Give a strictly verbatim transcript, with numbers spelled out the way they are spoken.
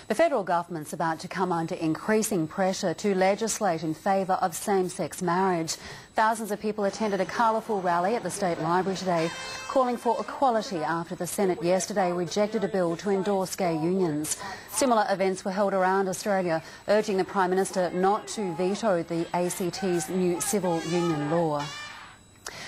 The federal government's about to come under increasing pressure to legislate in favour of same-sex marriage. Thousands of people attended a colourful rally at the State Library today, calling for equality after the Senate yesterday rejected a bill to endorse gay unions. Similar events were held around Australia, urging the Prime Minister not to veto the A C T's new civil union law.